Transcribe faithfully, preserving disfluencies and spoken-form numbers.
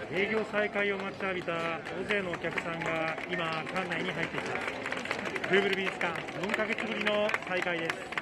営業再開を待ちわびた大勢のお客さんが今、館内に入っていきます。ルーブル美術館、よんかげつぶりの再開です。